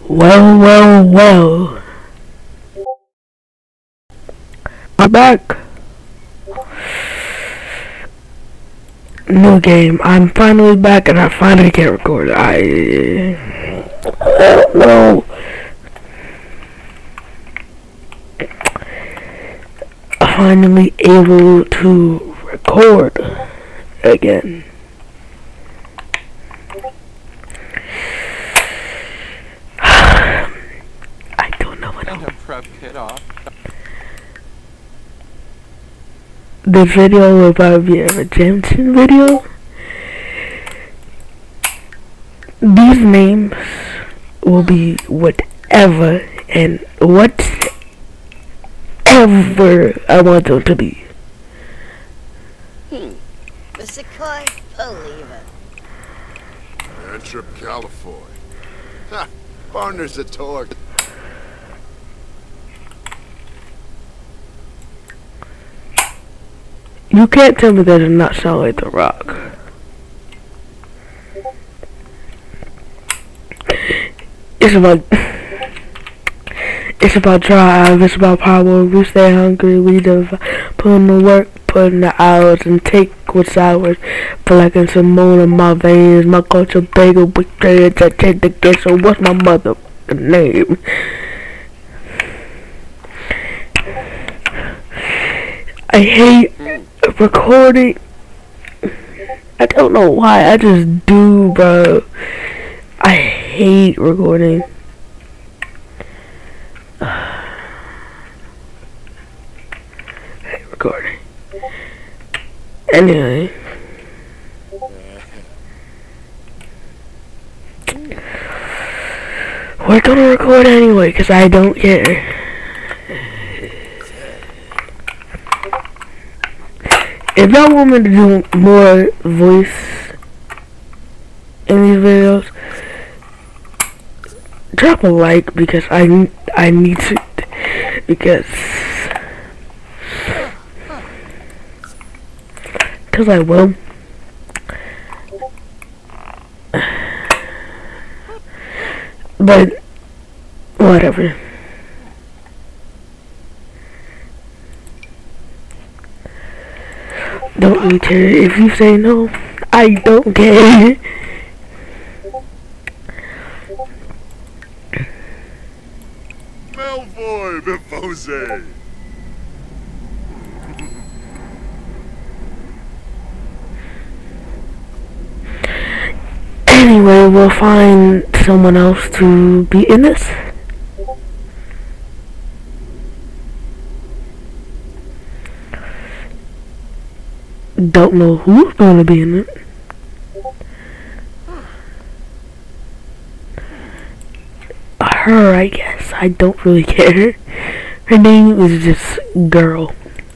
Well. I'm back. New game. I'm finally back and I finally can record. I don't know. Finally able to record again. I don't know what I'm prep kit off. The video will probably be a redemption video. These names will be whatever and whatever I want them to be. The Sequoia believer. Airtrip California. Ha! Partners at Torque. You can't tell me that does not sound like The Rock. It's about drive, it's about power, we stay hungry, we put in the work, put in the hours, and take what's ours. Black and Simone in my veins, my culture bagel with dreads, I take the guess, so what's my motherfucking name? I hate recording. I don't know why, I just do, bro. I hate recording. Recording. Anyway. We're gonna record anyway, cause I don't care. If y'all want me to do more voice in these videos, drop a like because I need to, because I will. But whatever. Don't really care if you say no. I don't care. Malfoy Bifose. Anyway, we'll find someone else to be in this. Don't know who's gonna be in it. Her, I guess. I don't really care. Her name is just Girl.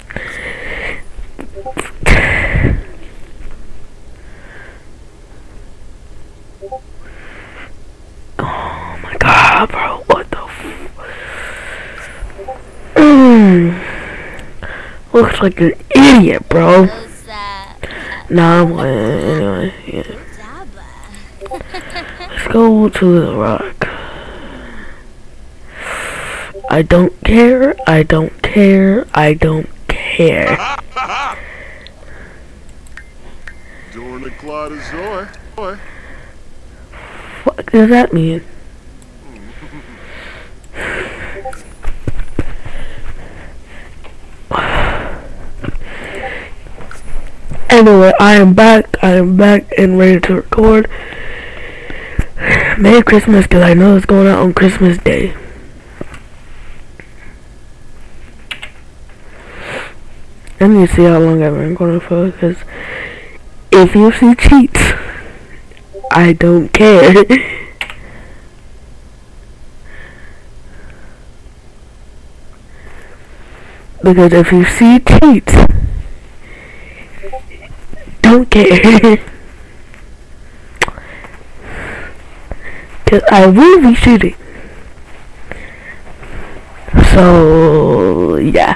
Oh my god, bro. What the Looks like an idiot, bro. Nah, I'm anyway, yeah. Let's go to The Rock. I don't care. Doing the Claude Azor. What does that mean? Anyway, I am back and ready to record. Merry Christmas, because I know it's going out on Christmas Day. Let me see how long I've been recording for, because if you see cheats, I don't care. Because if you see cheats, don't care. Cause I will be shooting. So yeah.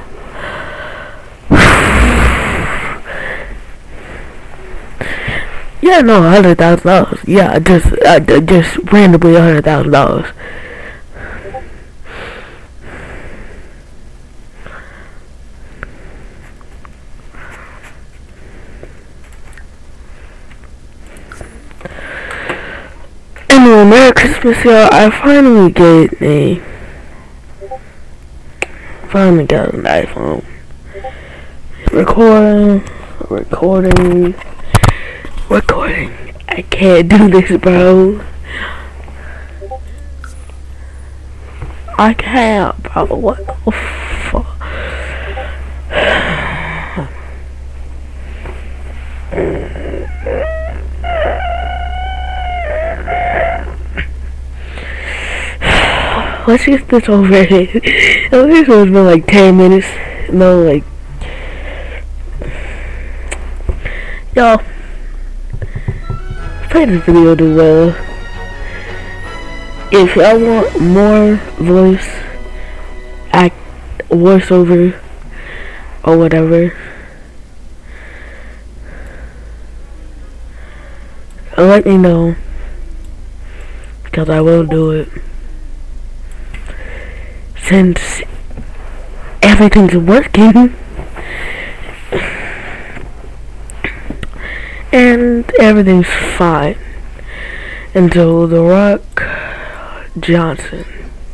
Yeah, no, $100,000. Yeah, just randomly $100,000. Merry Christmas, y'all. I finally got an iPhone. Recording. I can't do this, bro. I can't, bro. What the fuck? Let's get this over with. This one's been like 10 minutes. No, like, y'all, pray this video do well. If y'all want more voiceover or whatever, let me know, because I will do it. Since everything's working and everything's fine until The Rock Johnson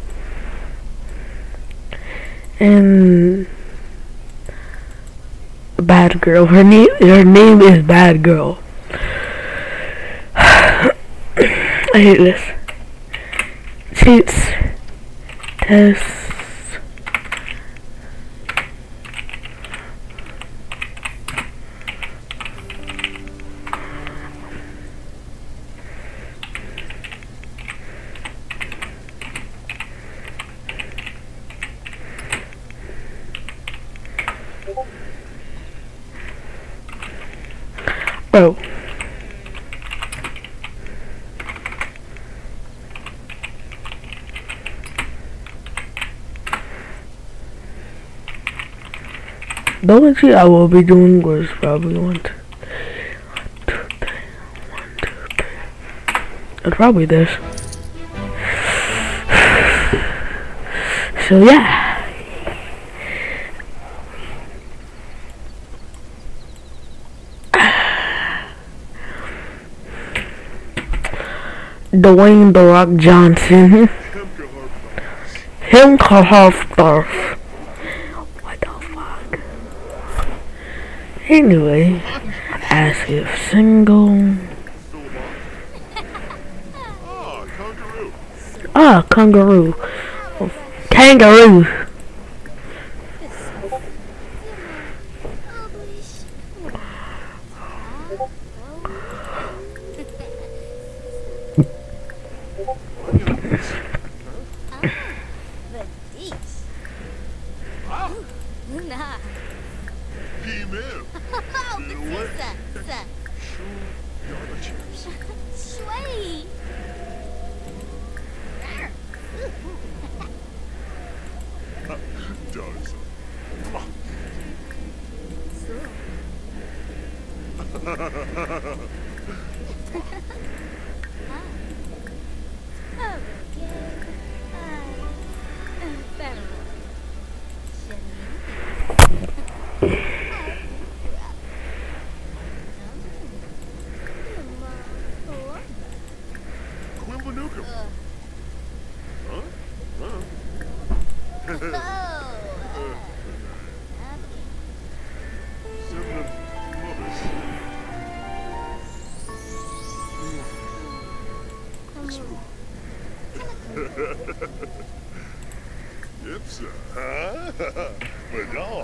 and Bad Girl. Her name is Bad Girl. I hate this. Cheats. Test. Bro. The only thing I will be doing was probably 1, 2, 3. And probably this. So yeah. Dwayne The Rock Johnson. Him Karhoff. What the fuck? Anyway, ask if single. Kangaroo. Kangaroo. Yep, sir. But no.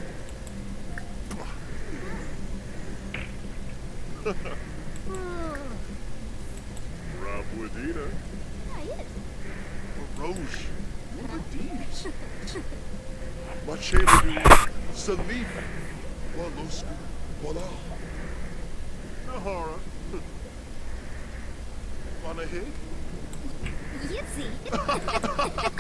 Rob Wadina. Roche. Deeds. Machele Salif. Walos. Wala. Nahara. Wanna hit? Yipsy.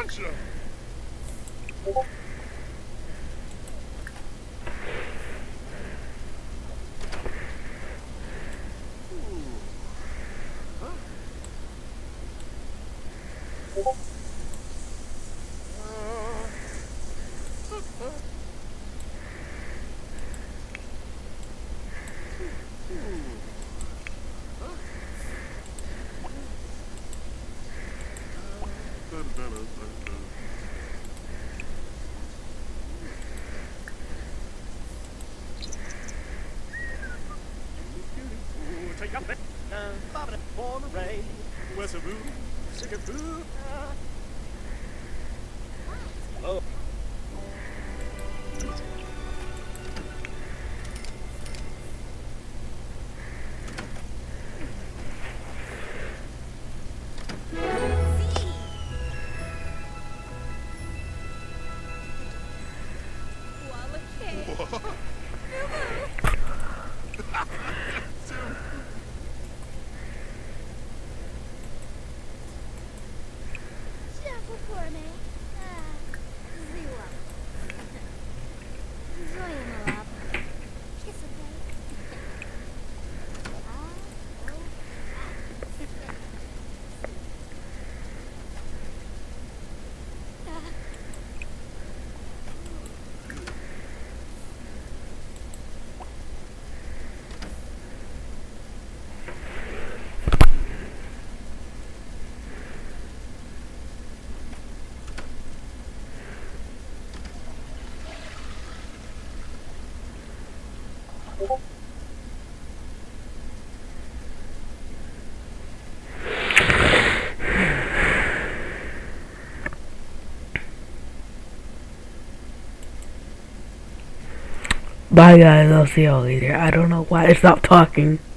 Gotcha! Bye guys, I'll see y'all later. I don't know why it stopped talking.